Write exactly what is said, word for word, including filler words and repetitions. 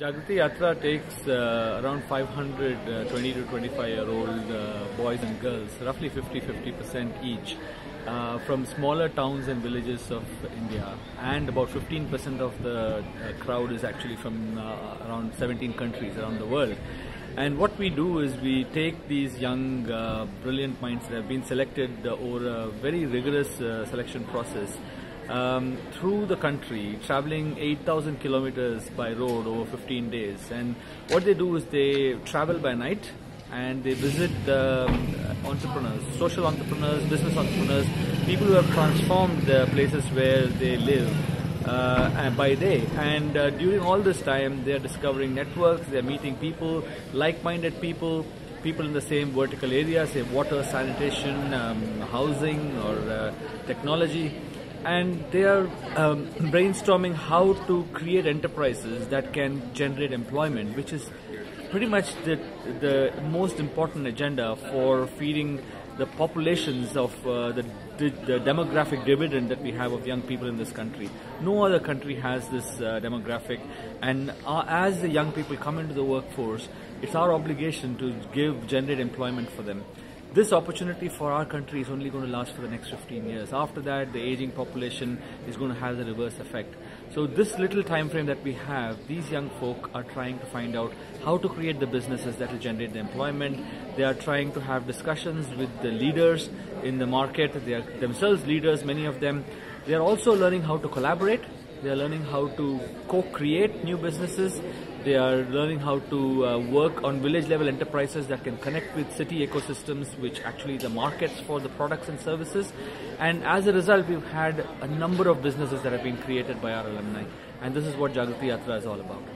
Jagriti Yatra takes uh, around five hundred uh, twenty to twenty-five year old uh, boys and girls, roughly fifty to fifty percent each, uh, from smaller towns and villages of India, and about fifteen percent of the uh, crowd is actually from uh, around seventeen countries around the world. And what we do is we take these young, uh, brilliant minds that have been selected uh, over a very rigorous uh, selection process um, through the country, traveling eight thousand kilometers by road over fifteen days. And what they do is they travel by night and they visit um, entrepreneurs, social entrepreneurs, business entrepreneurs, people who have transformed the places where they live. Uh, and by day, and uh, during all this time they are discovering networks, they are meeting people, like-minded people, people in the same vertical area, say water, sanitation, um, housing or uh, technology, and they are um, brainstorming how to create enterprises that can generate employment, which is pretty much the, the most important agenda for feeding the populations of uh, the, the, the demographic dividend that we have of young people in this country. No other country has this uh, demographic, and uh, as the young people come into the workforce, it's our obligation to give, generate employment for them. This opportunity for our country is only going to last for the next fifteen years. After that, the aging population is going to have the reverse effect. So this little time frame that we have, these young folk are trying to find out how to create the businesses that will generate the employment. They are trying to have discussions with the leaders in the market. They are themselves leaders, many of them. They are also learning how to collaborate. They are learning how to co-create new businesses. They are learning how to uh, work on village level enterprises that can connect with city ecosystems, which actually the markets for the products and services. And as a result, we've had a number of businesses that have been created by our alumni. And this is what Jagriti Yatra is all about.